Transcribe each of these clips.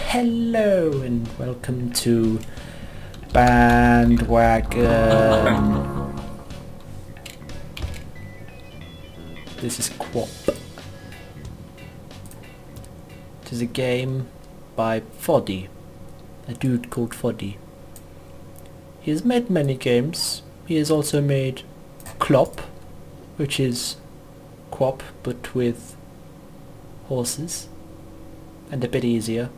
Hello and welcome to Bandwagon. This is Quap. It is a game by Foddy, a dude called Foddy. He has made many games. He has also made Clop, which is Quap but with horses and a bit easier.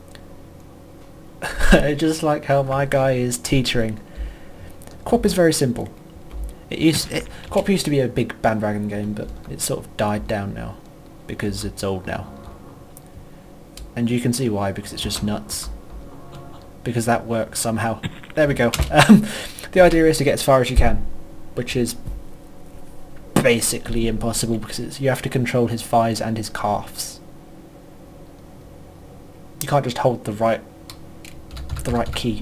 I just like how my guy is teetering. Quap is very simple. Quap used to be a big bandwagon game, but it's sort of died down now because it's old now. And you can see why, because it's just nuts. Because that works somehow. There we go. The idea is to get as far as you can, which is basically impossible because you have to control his thighs and his calves. You can't just hold the right key.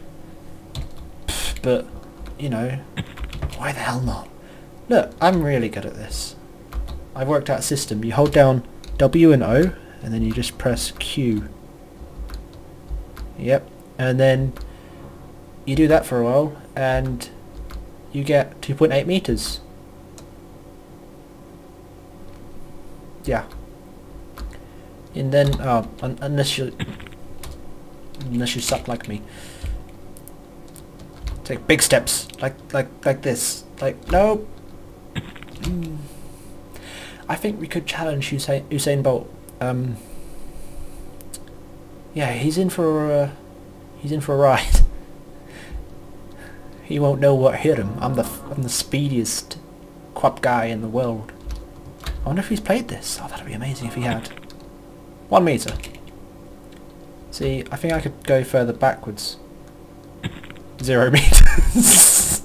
But, you know, why the hell not? Look, I'm really good at this. I've worked out a system. You hold down W and O, and then you just press Q. Yep. And then you do that for a while, and you get 2.8 meters. Yeah. And then, unless you suck like me, take big steps, like this. Like, no. I think we could challenge Usain Bolt. Yeah, he's in for a ride. He won't know what hit him. I'm the speediest Quap guy in the world. I wonder if he's played this. Oh, that'd be amazing if he had. 1 meter. See, I think I could go further backwards. 0 meters.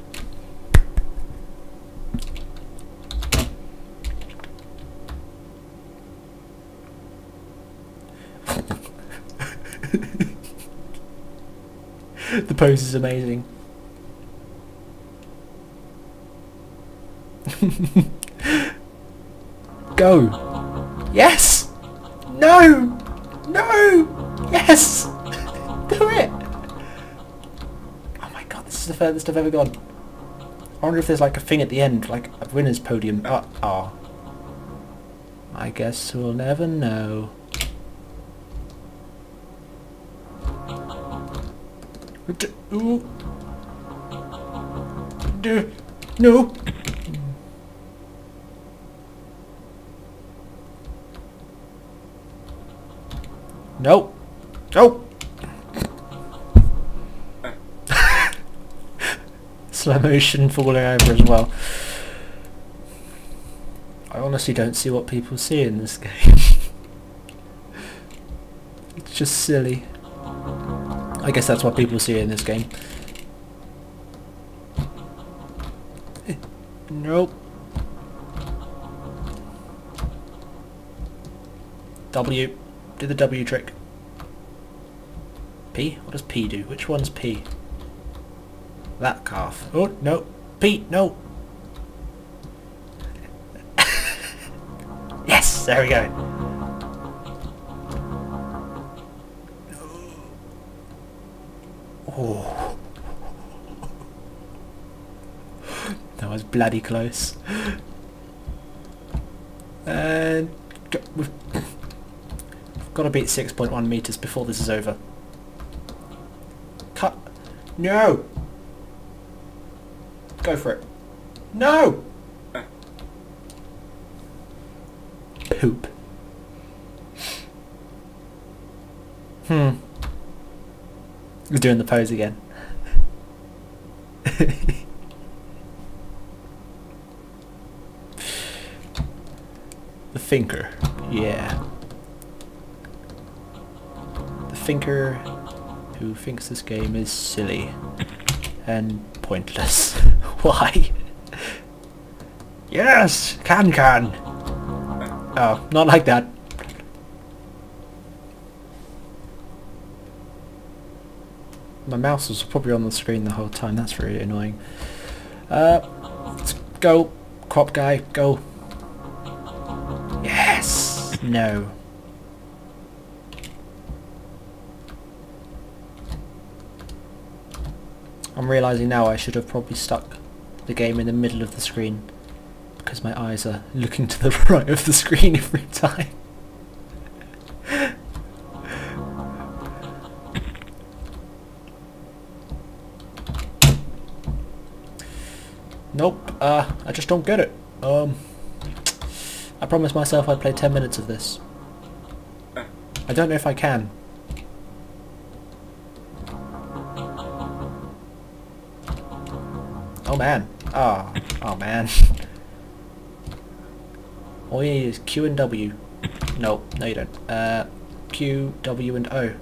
The pose is amazing. Go! Yes! No! No! Yes! Do it! Oh my god, this is the furthest I've ever gone. I wonder if there's like a thing at the end, like a winner's podium. Oh. I guess we'll never know. No! Nope. Nope. Slow motion falling over as well. I honestly don't see what people see in this game. It's just silly. I guess that's what people see in this game. Nope. W. Do the W trick. P? What does P do? Which one's P? That calf. Oh, no. P, no. Yes, there we go. Oh. That was bloody close. And we've got to beat 6.1 meters before this is over. Cut. No! Go for it. No! Poop. We're doing the pose again. The thinker. Yeah. The thinker who thinks this game is silly and pointless. Why? Yes! Can! Oh, not like that. My mouse was probably on the screen the whole time. That's really annoying. Let's go, Quap guy, go. Yes! No. I'm realising now I should have probably stuck the game in the middle of the screen because my eyes are looking to the right of the screen every time. Nope, I just don't get it. I promised myself I'd play 10 minutes of this. I don't know if I can. Oh man. Oh man. All you need is Q and W. No you don't. Q, W and O.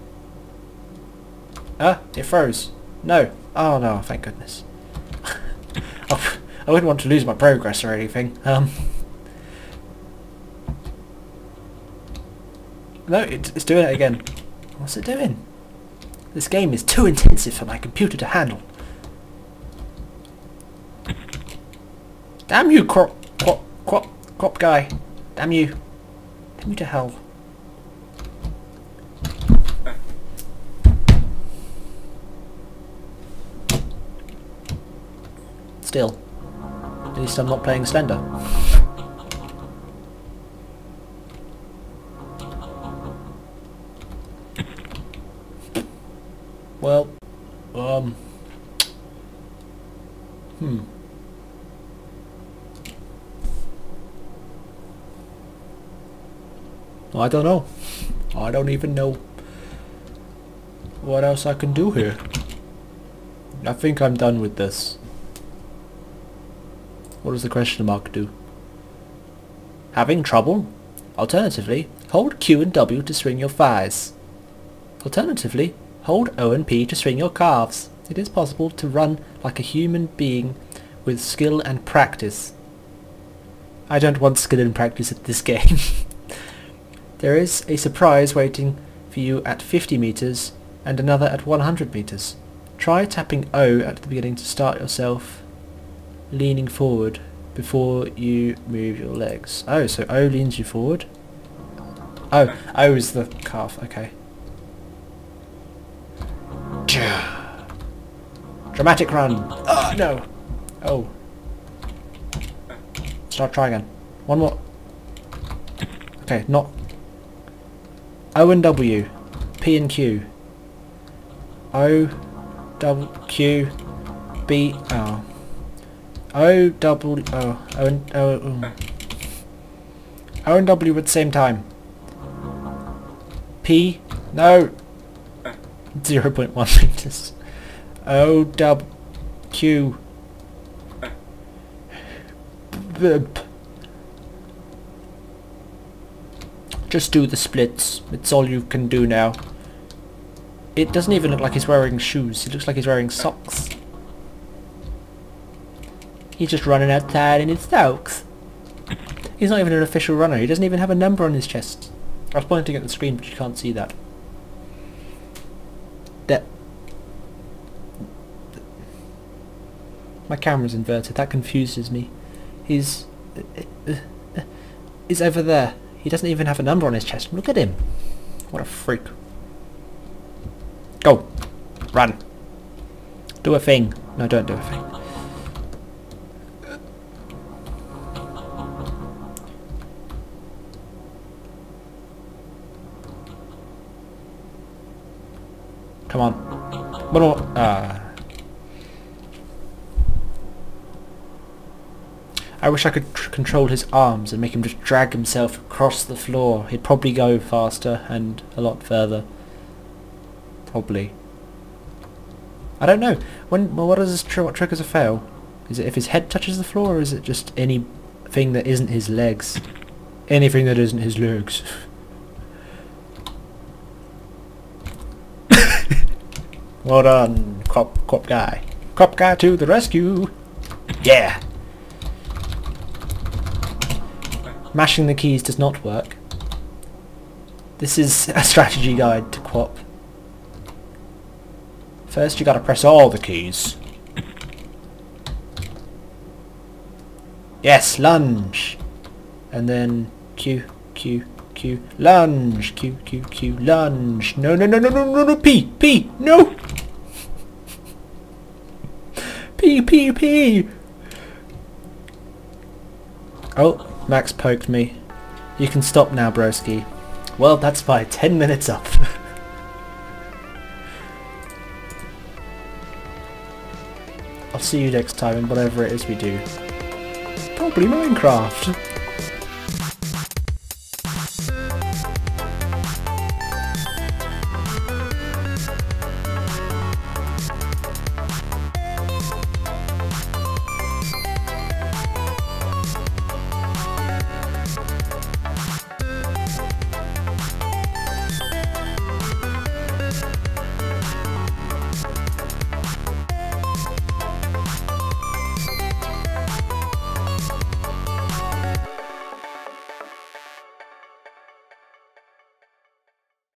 It froze. No. Oh no, thank goodness. I wouldn't want to lose my progress or anything. No, it's doing it again. What's it doing? This game is too intensive for my computer to handle. Damn you, crop guy. Damn you. Damn you to hell. Still. At least I'm not playing Slender. Well, I don't know. I don't even know what else I can do here. I think I'm done with this. What does the question mark do? Having trouble? Alternatively, hold Q and W to swing your thighs. Alternatively, hold O and P to swing your calves. It is possible to run like a human being with skill and practice. I don't want skill and practice at this game. There is a surprise waiting for you at 50 meters and another at 100 meters. Try tapping O at the beginning to start yourself leaning forward before you move your legs. Oh, so O leans you forward? Oh, O is the calf, okay. Dramatic run! Oh, no! Oh. Try again. One more. Okay, not... O and W. P and Q. O, W, Q, B, oh. O, W, oh. O and, O and W at the same time. P, no! 0.1 meters. O, W, Q. Just do the splits. It's all you can do now. It doesn't even look like he's wearing shoes. It looks like he's wearing socks. He's just running outside in his socks. He's not even an official runner. He doesn't even have a number on his chest. I was pointing at the screen, but you can't see that. My camera's inverted. That confuses me. He's over there. He doesn't even have a number on his chest. Look at him. What a freak. Go. Run. Do a thing. No, don't do a thing. Come on. One more. I wish I could control his arms and make him just drag himself across the floor. He'd probably go faster and a lot further. Probably. I don't know. What does this triggers a fail? Is it if his head touches the floor, or is it just anything that isn't his legs? Anything that isn't his legs. Well done, cop guy. Cop guy to the rescue. Yeah. Mashing the keys does not work. This is a strategy guide to Quap. First you gotta press all the keys. Yes, lunge! And then Q, Q, Q, lunge, Q, Q, Q, lunge. No, no, no, no, no, no, no, P, P, no! P. Oh, Max poked me. You can stop now, broski. Well, that's by 10 minutes up. I'll see you next time in whatever it is we do. Probably Minecraft.